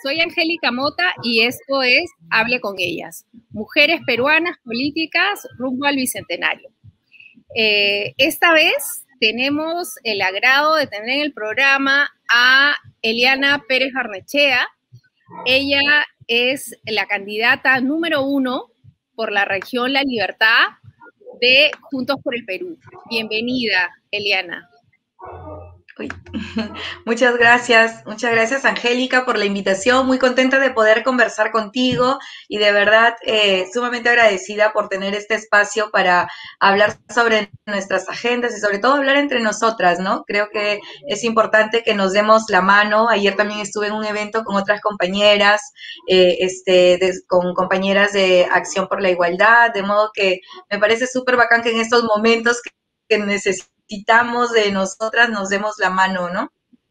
Soy Angélica Mota y esto es Hable con ellas, mujeres peruanas políticas rumbo al Bicentenario. Esta vez tenemos el agrado de tener en el programa a Eliana Pérez Barnechea. Ella es la candidata número 1 por la región La Libertad de Juntos por el Perú. Bienvenida, Eliana. Uy. Muchas gracias Angélica por la invitación, muy contenta de poder conversar contigo y de verdad sumamente agradecida por tener este espacio para hablar sobre nuestras agendas y sobre todo hablar entre nosotras, ¿no? Creo que es importante que nos demos la mano. Ayer también estuve en un evento con otras compañeras, con compañeras de Acción por la Igualdad, de modo que me parece súper bacán que en estos momentos que necesitamos de nosotras nos demos la mano, ¿no?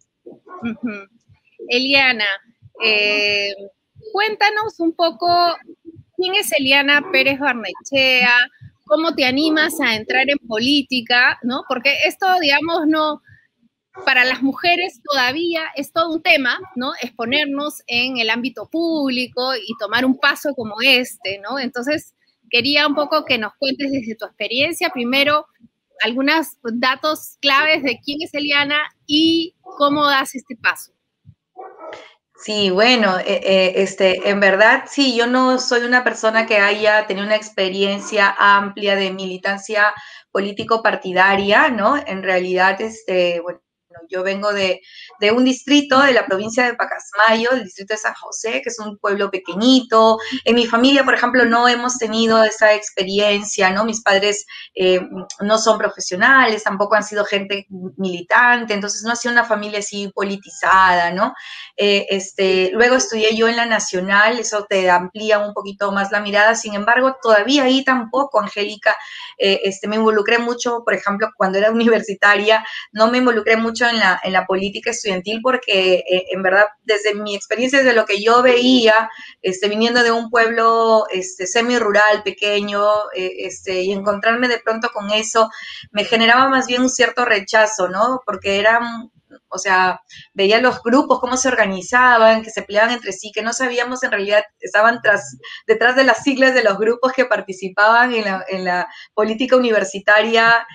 Eliana, cuéntanos un poco quién es Eliana Pérez Barnechea, cómo te animas a entrar en política, ¿no? Porque esto, digamos, no, para las mujeres todavía es todo un tema, ¿no? Exponernos en el ámbito público y tomar un paso como este, ¿no? Entonces, quería un poco que nos cuentes desde tu experiencia, primero, algunos datos claves de quién es Eliana y cómo das este paso. Sí, bueno, en verdad, sí, yo no soy una persona que haya tenido una experiencia amplia de militancia político-partidaria, ¿no? En realidad, bueno, yo vengo de un distrito de la provincia de Pacasmayo, el distrito de San José, que es un pueblo pequeñito. En mi familia, por ejemplo, no hemos tenido esa experiencia, ¿no? Mis padres no son profesionales, tampoco han sido gente militante, entonces no ha sido una familia así politizada, ¿no? Luego estudié yo en la Nacional, eso te amplía un poquito más la mirada. Sin embargo, todavía ahí tampoco, Angélica, me involucré mucho, por ejemplo, cuando era universitaria, no me involucré mucho en la política estudiantil porque en verdad, desde mi experiencia, desde lo que yo veía, viniendo de un pueblo semi-rural, pequeño, y encontrarme de pronto con eso, me generaba más bien un cierto rechazo, ¿no? Porque o sea, veía los grupos, cómo se organizaban, que se peleaban entre sí, que no sabíamos en realidad, estaban detrás de las siglas de los grupos que participaban en la política universitaria,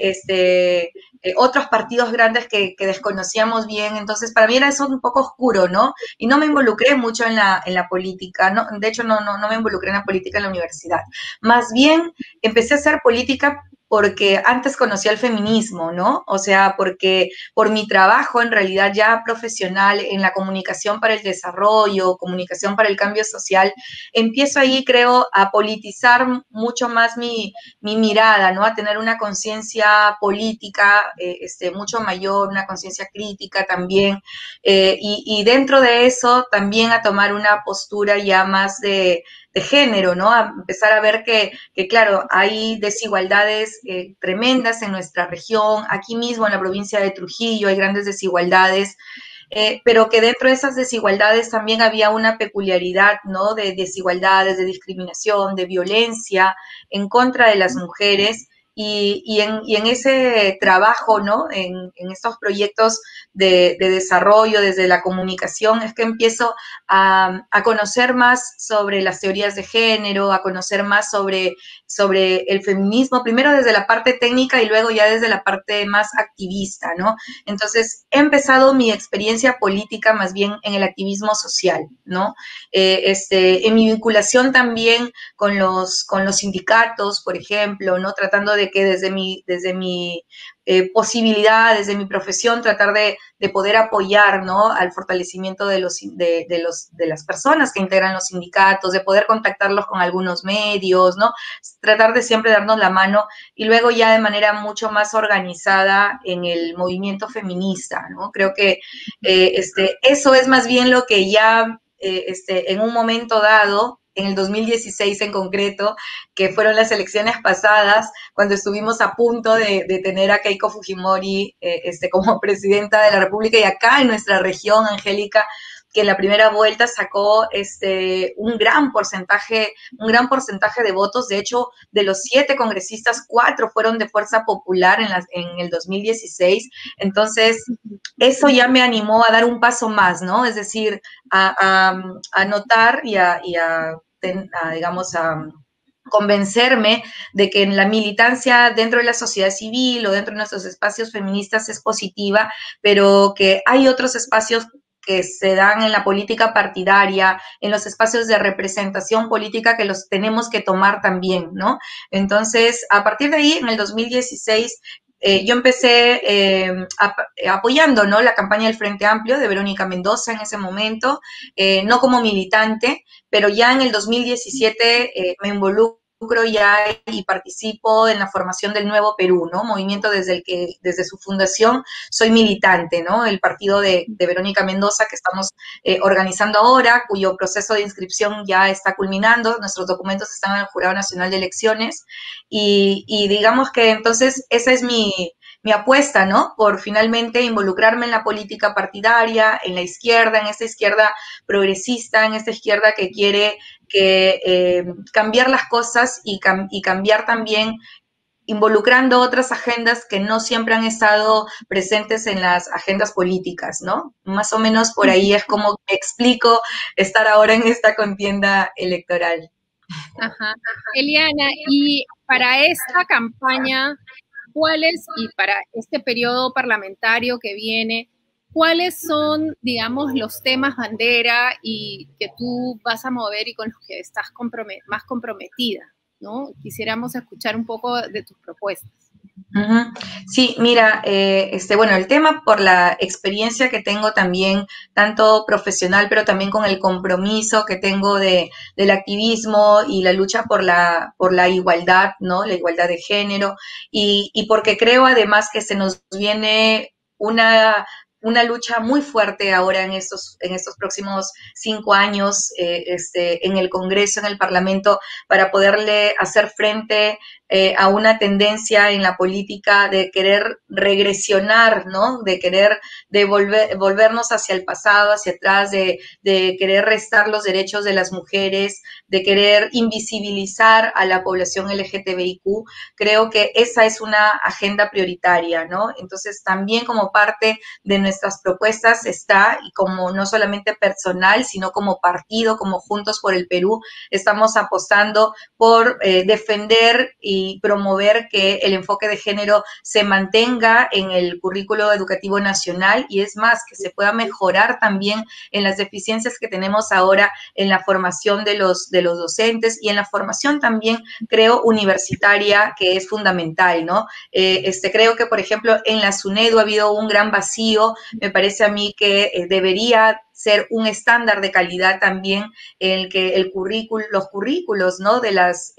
otros partidos grandes que desconocíamos bien. Entonces, para mí era eso un poco oscuro, ¿no? Y no me involucré mucho en la política, ¿no? De hecho, no me involucré en la política en la universidad. Más bien, empecé a hacer política porque antes conocía el feminismo, ¿no? O sea, porque por mi trabajo en realidad ya profesional en la comunicación para el desarrollo, comunicación para el cambio social, empiezo ahí, creo, a politizar mucho más mi mirada, ¿no? A tener una conciencia política mucho mayor, una conciencia crítica también, y dentro de eso también a tomar una postura ya más de género, ¿no? A empezar a ver que claro, hay desigualdades tremendas en nuestra región, aquí mismo en la provincia de Trujillo hay grandes desigualdades, pero que dentro de esas desigualdades también había una peculiaridad, ¿no? De desigualdades, de discriminación, de violencia en contra de las mujeres. Y en ese trabajo, ¿no? En estos proyectos de desarrollo desde la comunicación es que empiezo a conocer más sobre las teorías de género, a conocer más sobre el feminismo, primero desde la parte técnica y luego ya desde la parte más activista, ¿no? Entonces, he empezado mi experiencia política más bien en el activismo social, ¿no? En mi vinculación también con los sindicatos, por ejemplo, ¿no? Tratando de que desde mi posibilidad, desde mi profesión, tratar de poder apoyar, ¿no? Al fortalecimiento de las personas que integran los sindicatos, de poder contactarlos con algunos medios, ¿no? Tratar de siempre darnos la mano y luego ya de manera mucho más organizada en el movimiento feminista, ¿no? Creo que eso es más bien lo que ya en un momento dado, en el 2016 en concreto, que fueron las elecciones pasadas, cuando estuvimos a punto de tener a Keiko Fujimori como presidenta de la República, y acá en nuestra región, Angélica, que en la primera vuelta sacó un gran porcentaje de votos. De hecho, de los 7 congresistas, 4 fueron de Fuerza Popular en el 2016. Entonces, eso ya me animó a dar un paso más, ¿no? Es decir, a notar y digamos, a convencerme de que en la militancia dentro de la sociedad civil o dentro de nuestros espacios feministas es positiva, pero que hay otros espacios que se dan en la política partidaria, en los espacios de representación política que los tenemos que tomar también, ¿no? Entonces, a partir de ahí, en el 2016, yo empecé apoyando, ¿no?, la campaña del Frente Amplio de Verónica Mendoza en ese momento, no como militante, pero ya en el 2017 me involucro ya y participo en la formación del Nuevo Perú, ¿no? Movimiento desde su fundación soy militante, ¿no? El partido de Verónica Mendoza que estamos organizando ahora, cuyo proceso de inscripción ya está culminando, nuestros documentos están en el Jurado Nacional de Elecciones y digamos que entonces esa es mi apuesta, ¿no? Por finalmente involucrarme en la política partidaria, en la izquierda, en esta izquierda progresista, en esta izquierda que quiere cambiar las cosas y cambiar también involucrando otras agendas que no siempre han estado presentes en las agendas políticas, ¿no? Más o menos por ahí es como me explico estar ahora en esta contienda electoral. Ajá. Eliana, y para esta campaña, ¿cuáles, y para este periodo parlamentario que viene, cuáles son, digamos, los temas bandera y que tú vas a mover y con los que estás más comprometida, ¿no? Quisiéramos escuchar un poco de tus propuestas. Sí, mira, bueno, el tema por la experiencia que tengo también, tanto profesional, pero también con el compromiso que tengo del activismo y la lucha por la igualdad, ¿no? La igualdad de género, y porque creo además que se nos viene una lucha muy fuerte ahora en estos próximos 5 años en el Congreso, en el Parlamento, para poderle hacer frente a una tendencia en la política de querer regresionar, ¿no? De querer volvernos hacia el pasado, hacia atrás, de querer restar los derechos de las mujeres, de querer invisibilizar a la población LGTBIQ. Creo que esa es una agenda prioritaria, ¿no? Entonces, también como parte de nuestras propuestas está, y como no solamente personal, sino como partido, como Juntos por el Perú, estamos apostando por defender y promover que el enfoque de género se mantenga en el currículo educativo nacional y es más, que se pueda mejorar también en las deficiencias que tenemos ahora en la formación de los docentes y en la formación también, creo, universitaria, que es fundamental, ¿no? Creo que, por ejemplo, en la SUNEDU ha habido un gran vacío. Me parece a mí que debería ser un estándar de calidad también en el que los currículos, ¿no?, de las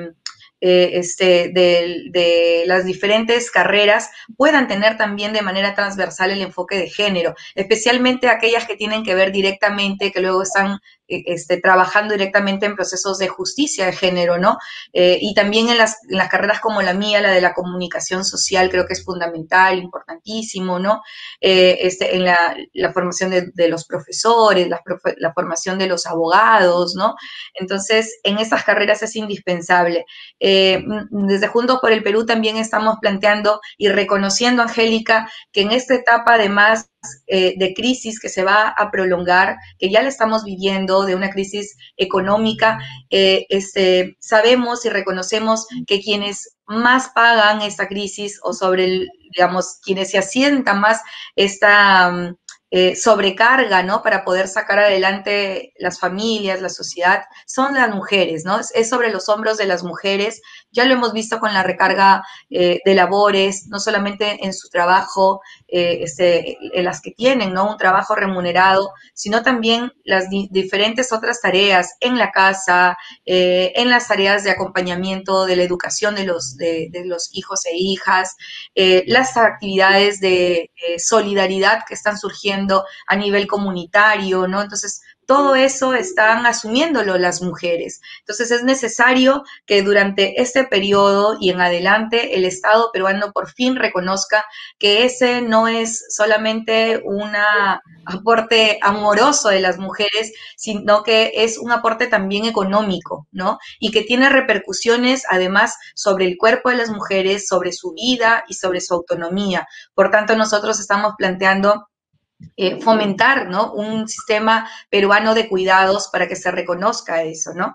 de las diferentes carreras puedan tener también de manera transversal el enfoque de género, especialmente aquellas que tienen que ver directamente, que luego están trabajando directamente en procesos de justicia de género, ¿no? Y también en las carreras como la mía, la de la comunicación social, creo que es fundamental, importantísimo, ¿no? En la formación de los profesores, la formación de los abogados, ¿no? Entonces, en esas carreras es indispensable. Desde Juntos por el Perú también estamos planteando y reconociendo, Angélica, que en esta etapa además de crisis que se va a prolongar, que ya la estamos viviendo, de una crisis económica, sabemos y reconocemos que quienes más pagan esta crisis o digamos, quienes se asientan más esta sobrecarga, ¿no?, para poder sacar adelante las familias, la sociedad, son las mujeres, ¿no? Es sobre los hombros de las mujeres. Ya lo hemos visto con la recarga de labores, no solamente en su trabajo, en las que tienen, ¿no?, un trabajo remunerado, sino también las diferentes otras tareas en la casa, en las tareas de acompañamiento de la educación de los hijos e hijas, las actividades de solidaridad que están surgiendo a nivel comunitario, ¿no? Entonces, todo eso están asumiéndolo las mujeres. Entonces es necesario que durante este periodo y en adelante el Estado peruano por fin reconozca que ese no es solamente un aporte amoroso de las mujeres, sino que es un aporte también económico, ¿no? Y que tiene repercusiones además sobre el cuerpo de las mujeres, sobre su vida y sobre su autonomía. Por tanto, nosotros estamos planteando fomentar, ¿no?, un sistema peruano de cuidados para que se reconozca eso, ¿no?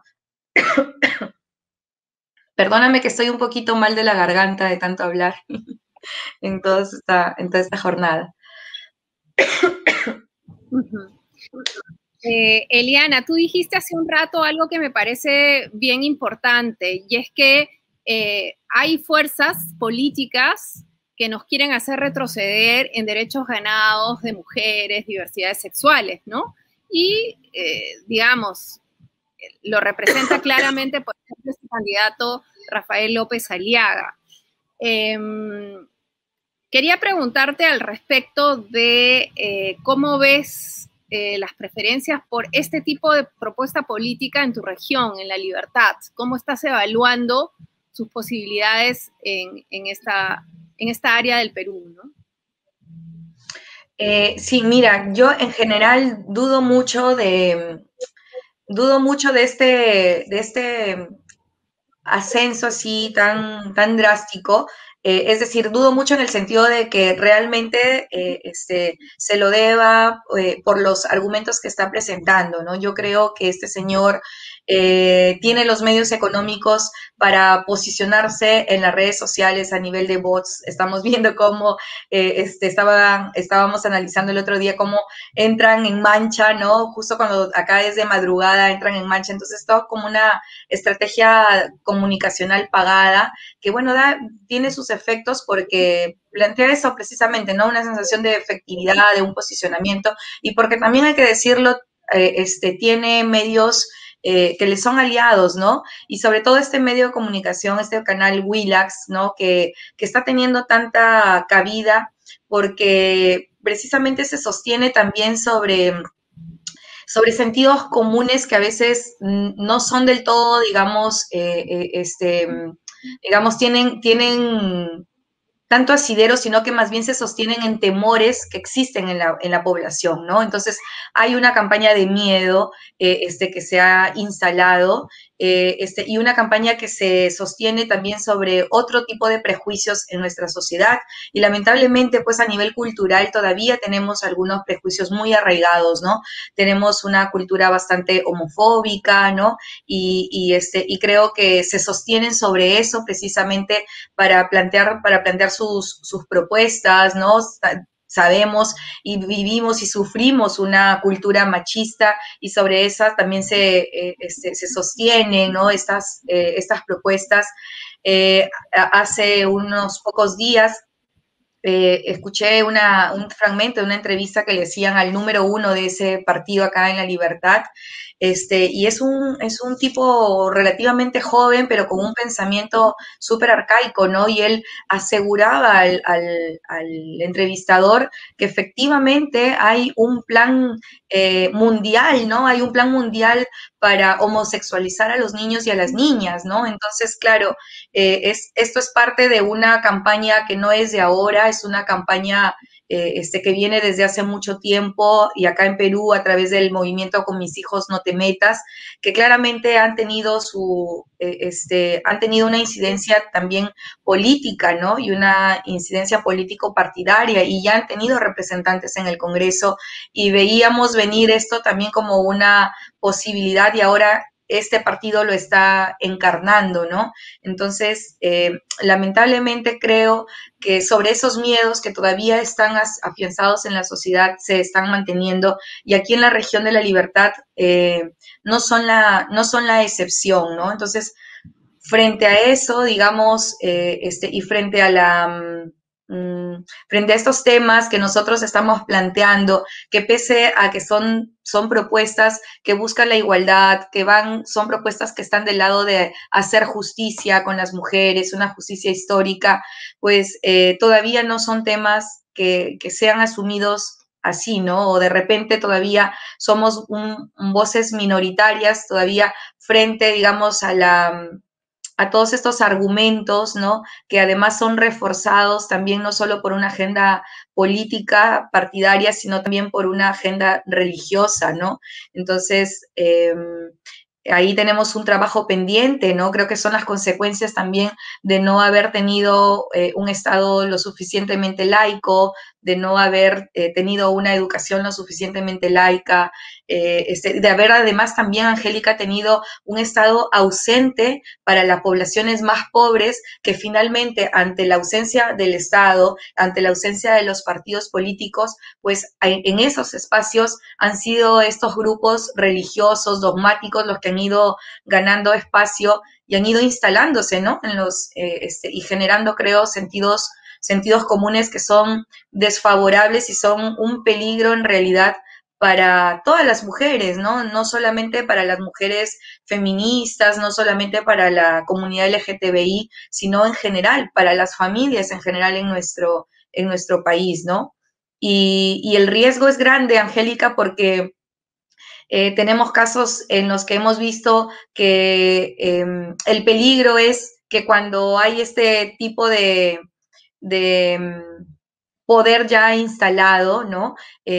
Perdóname que estoy un poquito mal de la garganta de tanto hablar en toda esta jornada. Eliana, tú dijiste hace un rato algo que me parece bien importante, y es que hay fuerzas políticas que nos quieren hacer retroceder en derechos ganados de mujeres, diversidades sexuales, ¿no? Y, digamos, lo representa claramente, por ejemplo, este candidato Rafael López Aliaga. Quería preguntarte al respecto de cómo ves las preferencias por este tipo de propuesta política en tu región, en La Libertad. ¿Cómo estás evaluando sus posibilidades en esta área del Perú, ¿no? Sí, mira, yo en general dudo mucho de este ascenso así tan drástico. Es decir, dudo mucho en el sentido de que realmente se lo deba por los argumentos que está presentando, ¿no? Yo creo que este señor tiene los medios económicos para posicionarse en las redes sociales a nivel de bots. Estamos viendo cómo estábamos analizando el otro día cómo entran en mancha, ¿no? Justo cuando acá es de madrugada entran en mancha. Entonces, todo como una estrategia comunicacional pagada que, bueno, tiene sus efectos porque plantea eso precisamente, ¿no? Una sensación de efectividad, de un posicionamiento, y porque también hay que decirlo, tiene medios que le son aliados, ¿no? Y sobre todo este medio de comunicación, este canal Willax, ¿no? Que está teniendo tanta cabida porque precisamente se sostiene también sobre sentidos comunes que a veces no son del todo, digamos, tienen tanto asidero, sino que más bien se sostienen en temores que existen en la población, ¿no? Entonces, hay una campaña de miedo que se ha instalado y una campaña que se sostiene también sobre otro tipo de prejuicios en nuestra sociedad, y lamentablemente, pues a nivel cultural todavía tenemos algunos prejuicios muy arraigados, ¿no? Tenemos una cultura bastante homofóbica, ¿no? Y creo que se sostienen sobre eso precisamente para plantear sus propuestas, ¿no? Sabemos y vivimos y sufrimos una cultura machista, y sobre esa también se sostienen, ¿no?, estas propuestas. Hace unos pocos días escuché un fragmento de una entrevista que le hacían al número 1 de ese partido acá en La Libertad, y es un tipo relativamente joven, pero con un pensamiento súper arcaico, ¿no? Y él aseguraba al entrevistador que efectivamente hay un plan mundial, ¿no? Hay un plan mundial para homosexualizar a los niños y a las niñas, ¿no? Entonces, claro, esto es parte de una campaña que no es de ahora, es una campaña que viene desde hace mucho tiempo, y acá en Perú a través del movimiento Con Mis Hijos No Te Metas, que claramente han tenido una incidencia también política, ¿no? Y una incidencia político-partidaria, y ya han tenido representantes en el Congreso, y veíamos venir esto también como una posibilidad, y ahora este partido lo está encarnando, ¿no? Entonces, lamentablemente creo que sobre esos miedos que todavía están afianzados en la sociedad se están manteniendo, y aquí en la región de La Libertad no son la excepción, ¿no? Entonces, frente a eso, digamos, y frente a frente a estos temas que nosotros estamos planteando, que pese a que son propuestas que buscan la igualdad, son propuestas que están del lado de hacer justicia con las mujeres, una justicia histórica, pues todavía no son temas que sean asumidos así, ¿no? O de repente todavía somos voces minoritarias todavía frente, digamos, a todos estos argumentos, ¿no? Que además son reforzados también no solo por una agenda política partidaria, sino también por una agenda religiosa, ¿no? Entonces, ahí tenemos un trabajo pendiente, ¿no? Creo que son las consecuencias también de no haber tenido un Estado lo suficientemente laico, de no haber tenido una educación lo suficientemente laica, de haber además también, Angélica, tenido un Estado ausente para las poblaciones más pobres, que finalmente ante la ausencia del Estado, ante la ausencia de los partidos políticos, pues en esos espacios han sido estos grupos religiosos, dogmáticos, los que han ido ganando espacio y han ido instalándose, ¿no? Y generando, creo, sentidos comunes que son desfavorables y son un peligro en realidad para todas las mujeres, ¿no? No solamente para las mujeres feministas, no solamente para la comunidad LGTBI, sino en general, para las familias en general en nuestro país, ¿no? Y el riesgo es grande, Angélica, porque tenemos casos en los que hemos visto que el peligro es que cuando hay este tipo de poder ya instalado, ¿no?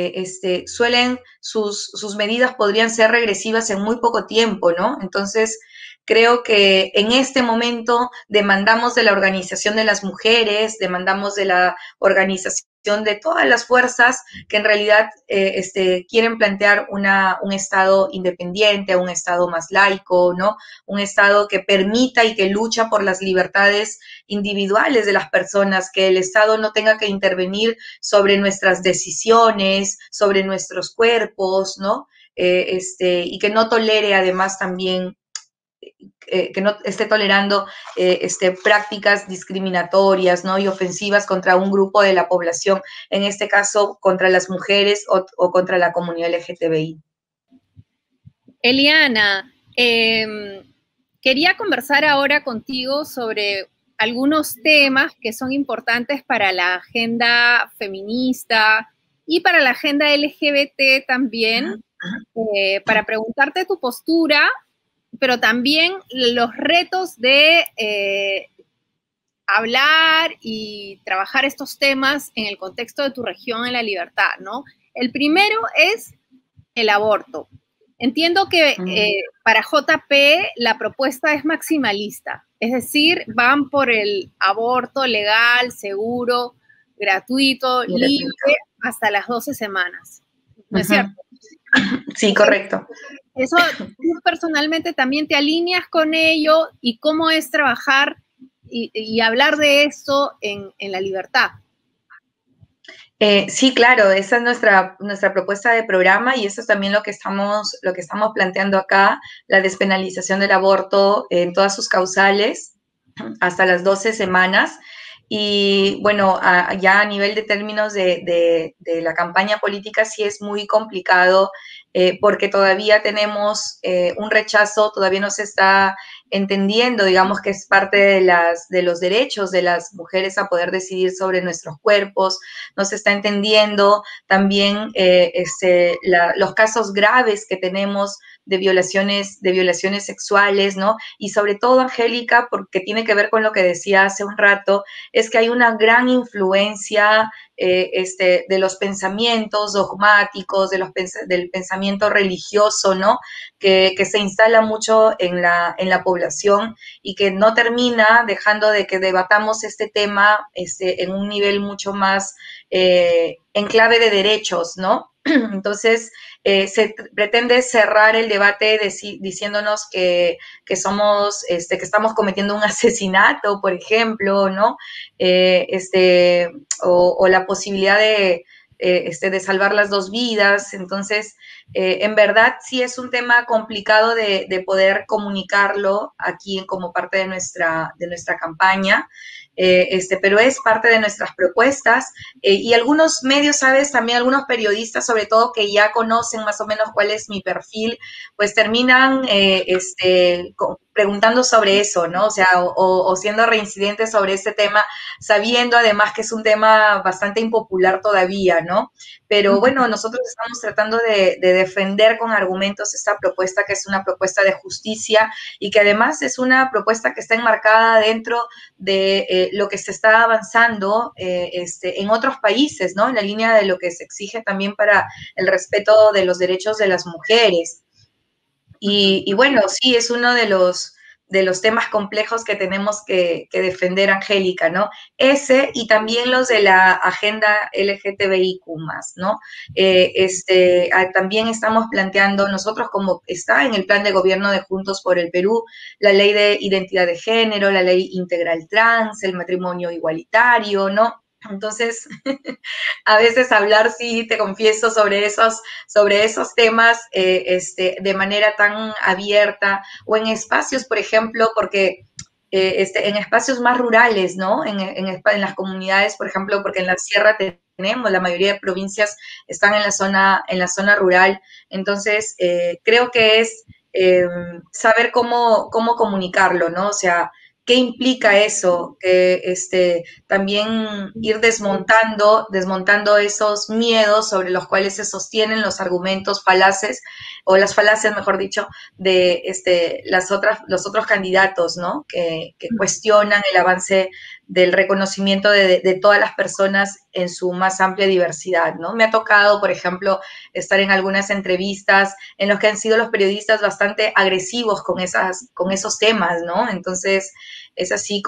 Sus medidas podrían ser regresivas en muy poco tiempo, ¿no? Entonces, creo que en este momento demandamos de la organización de las mujeres, demandamos de la organización de todas las fuerzas que en realidad quieren plantear un Estado independiente, un Estado más laico, ¿no? Un Estado que permita y que lucha por las libertades individuales de las personas, que el Estado no tenga que intervenir sobre nuestras decisiones, sobre nuestros cuerpos, ¿no? Y que no tolere además también que no esté tolerando prácticas discriminatorias, ¿no? Y ofensivas contra un grupo de la población, en este caso contra las mujeres o contra la comunidad LGTBI. Eliana, quería conversar ahora contigo sobre algunos temas que son importantes para la agenda feminista y para la agenda LGBT también, para preguntarte tu postura, pero también los retos de hablar y trabajar estos temas en el contexto de tu región en la libertad, ¿no? El primero es el aborto. Entiendo que para JP la propuesta es maximalista, es decir, van por el aborto legal, seguro, gratuito, libre, hasta las 12 semanas. ¿No es cierto? Sí, correcto. Eso, tú personalmente también te alineas con ello, y cómo es trabajar y hablar de eso en la libertad. Sí, claro, esa es nuestra propuesta de programa, y eso es también lo que estamos planteando acá, la despenalización del aborto en todas sus causales hasta las 12 semanas. Y bueno, ya a nivel de términos de la campaña política sí es muy complicado, porque todavía tenemos un rechazo, todavía no se está entendiendo, digamos, que es parte de los derechos de las mujeres a poder decidir sobre nuestros cuerpos, no se está entendiendo también los casos graves que tenemos de violaciones sexuales, ¿no? Y sobre todo, Angélica, porque tiene que ver con lo que decía hace un rato, es que hay una gran influencia de los pensamientos dogmáticos, del pensamiento religioso, ¿no? Que se instala mucho en la población, y que no termina dejando de que debatamos este tema en un nivel mucho más en clave de derechos, ¿no? Entonces, se pretende cerrar el debate diciéndonos que somos, que estamos cometiendo un asesinato, por ejemplo, ¿no? O la posibilidad de salvar las dos vidas. Entonces, en verdad sí es un tema complicado de poder comunicarlo aquí como parte de nuestra campaña. pero es parte de nuestras propuestas. Y algunos medios, ¿sabes? También algunos periodistas, sobre todo, que ya conocen más o menos cuál es mi perfil, pues terminan preguntando sobre eso, ¿no? O sea, o siendo reincidentes sobre este tema, sabiendo además que es un tema bastante impopular todavía, ¿no? Pero bueno, nosotros estamos tratando de defender con argumentos esta propuesta, que es una propuesta de justicia y que además es una propuesta que está enmarcada dentro de lo que se está avanzando en otros países, ¿no? En la línea de lo que se exige también para el respeto de los derechos de las mujeres. Y bueno, sí, es uno de los temas complejos que tenemos que defender, Angélica, ¿no? Ese y también los de la agenda LGTBIQ+, ¿no? También estamos planteando, nosotros como está en el plan de gobierno de Juntos por el Perú, la ley de identidad de género, la ley integral trans, el matrimonio igualitario, ¿no? Entonces, a veces hablar, sí, te confieso, sobre esos temas de manera tan abierta o en espacios, por ejemplo, porque en espacios más rurales, ¿no? En las comunidades, por ejemplo, porque en la sierra tenemos, la mayoría de provincias están en la zona rural, entonces creo que es saber cómo comunicarlo, ¿no? O sea, ¿qué implica eso? Que también ir desmontando esos miedos sobre los cuales se sostienen los argumentos falaces, o las falacias, mejor dicho, de los otros candidatos, ¿no? Que cuestionan el avance del reconocimiento de todas las personas en su más amplia diversidad, ¿no? Me ha tocado, por ejemplo, estar en algunas entrevistas en los que han sido los periodistas bastante agresivos con esos temas, ¿no? Entonces, es así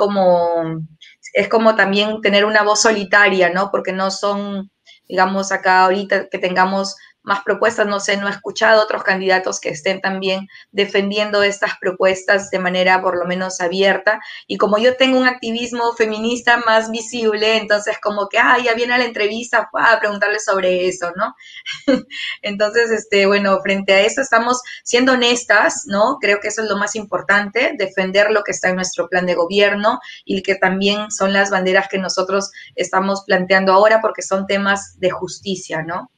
es como también tener una voz solitaria, ¿no? Porque no son, digamos, acá ahorita que tengamos más propuestas, no sé, no he escuchado otros candidatos que estén también defendiendo estas propuestas de manera por lo menos abierta. Y como yo tengo un activismo feminista más visible, entonces como que, ya viene a la entrevista a preguntarle sobre eso, ¿no? Entonces, bueno, frente a eso estamos siendo honestas, ¿no? Creo que eso es lo más importante, defender lo que está en nuestro plan de gobierno y que también son las banderas que nosotros estamos planteando ahora porque son temas de justicia, ¿no?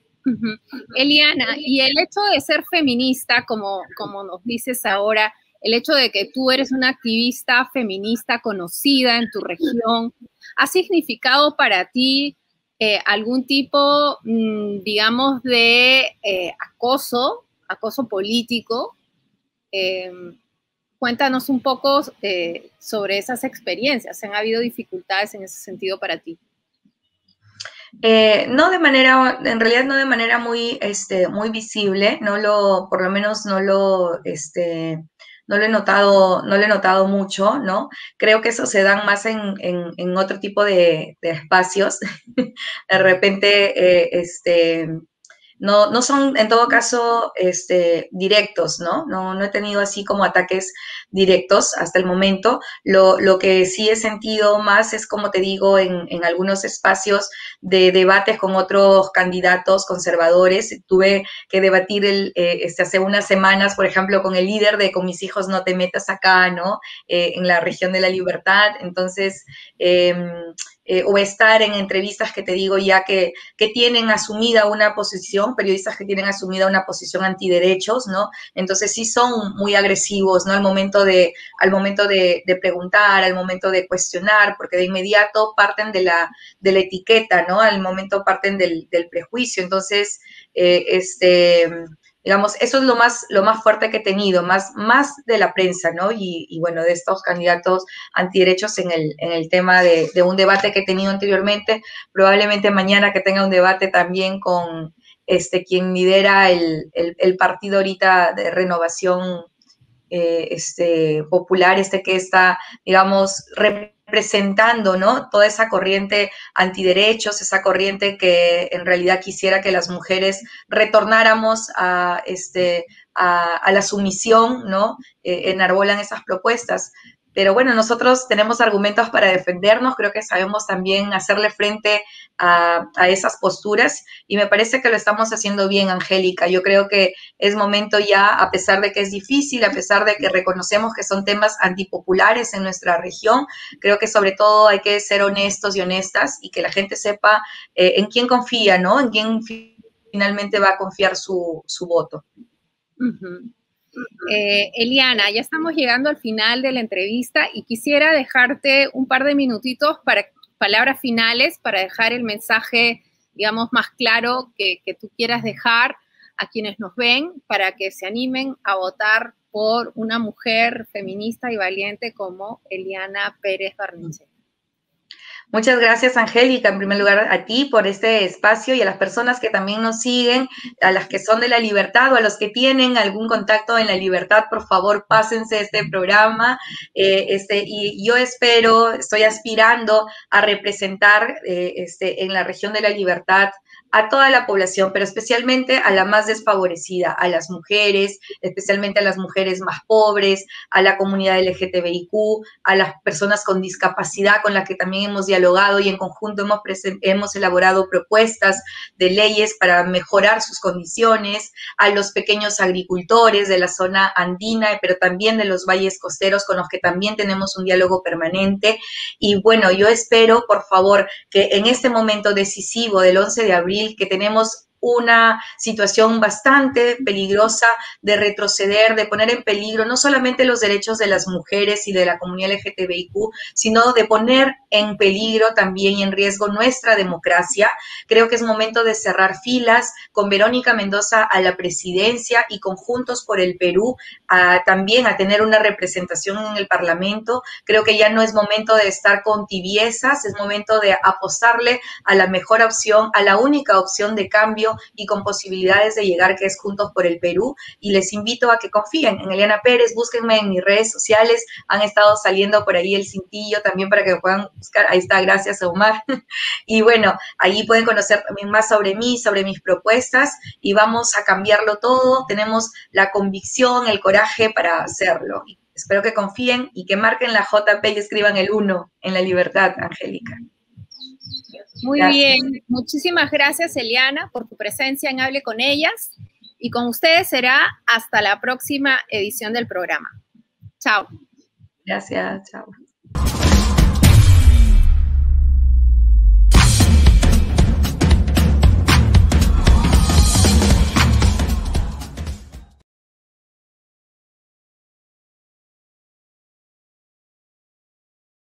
Eliana, y el hecho de ser feminista, como nos dices ahora, el hecho de que tú eres una activista feminista conocida en tu región, ¿ha significado para ti algún tipo, digamos, de acoso político? Cuéntanos un poco sobre esas experiencias. ¿Han habido dificultades en ese sentido para ti? No de manera, en realidad no de manera muy visible, por lo menos no lo he notado mucho, ¿no? Creo que eso se da más en otro tipo de espacios. De repente, no son en todo caso directos, ¿no? No he tenido así como ataques directos hasta el momento. Lo que sí he sentido más es, como te digo, en algunos espacios de debates con otros candidatos conservadores. Tuve que debatir hace unas semanas, por ejemplo, con el líder de Con mis hijos no te metas acá, ¿no? En la región de La Libertad. Entonces, o estar en entrevistas que te digo ya que tienen asumida una posición, periodistas que tienen asumida una posición antiderechos, ¿no? Entonces sí son muy agresivos, ¿no? Al momento de preguntar, al momento de cuestionar, porque de inmediato parten de la etiqueta, ¿no? Al momento parten del prejuicio. Entonces, digamos, eso es lo más fuerte que he tenido, más de la prensa, ¿no? Y bueno, de estos candidatos antiderechos en el tema de un debate que he tenido anteriormente, probablemente mañana que tenga un debate también con quien lidera el partido ahorita de Renovación Popular, que está, digamos, representando, ¿no? Toda esa corriente antiderechos, esa corriente que en realidad quisiera que las mujeres retornáramos a la sumisión, ¿no? Enarbolan esas propuestas. pero bueno, nosotros tenemos argumentos para defendernos, creo que sabemos también hacerle frente a esas posturas y me parece que lo estamos haciendo bien, Angélica. Yo creo que es momento ya, a pesar de que es difícil, a pesar de que reconocemos que son temas antipopulares en nuestra región, creo que sobre todo hay que ser honestos y honestas y que la gente sepa en quién confía, ¿no? En quién finalmente va a confiar su voto. Eliana, ya estamos llegando al final de la entrevista y quisiera dejarte un par de minutitos para palabras finales, para dejar el mensaje, digamos, más claro que tú quieras dejar a quienes nos ven, para que se animen a votar por una mujer feminista y valiente como Eliana Pérez Barnechea. Muchas gracias, Angélica, en primer lugar a ti por este espacio y a las personas que también nos siguen, a las que son de La Libertad o a los que tienen algún contacto en La Libertad, por favor, pásense este programa. Y yo estoy aspirando a representar en la región de La Libertad a toda la población, pero especialmente a la más desfavorecida, a las mujeres, especialmente a las mujeres más pobres, a la comunidad LGTBIQ, a las personas con discapacidad con las que también hemos dialogado y en conjunto hemos elaborado propuestas de leyes para mejorar sus condiciones, a los pequeños agricultores de la zona andina, pero también de los valles costeros con los que también tenemos un diálogo permanente. Y bueno, yo espero, por favor, que en este momento decisivo del 11 de abril, que tenemos una situación bastante peligrosa de retroceder, de poner en peligro no solamente los derechos de las mujeres y de la comunidad LGTBIQ, sino de poner en peligro también y en riesgo nuestra democracia. Creo que es momento de cerrar filas con Verónica Mendoza a la presidencia y con Juntos por el Perú también a tener una representación en el Parlamento. Creo que ya no es momento de estar con tibiezas, es momento de apostarle a la mejor opción, a la única opción de cambio y con posibilidades de llegar, que es Juntos por el Perú, y les invito a que confíen en Eliana Pérez, búsquenme en mis redes sociales, han estado saliendo por ahí el cintillo también para que puedan buscar, ahí está, gracias Omar, y bueno, ahí pueden conocer también más sobre mí, sobre mis propuestas, y vamos a cambiarlo todo, tenemos la convicción, el coraje para hacerlo, y espero que confíen y que marquen la JP y escriban el 1 en La Libertad, Angélica. Muy bien, muchísimas gracias Eliana por tu presencia en Hable con Ellas y con ustedes será hasta la próxima edición del programa. Chao. Gracias, chao.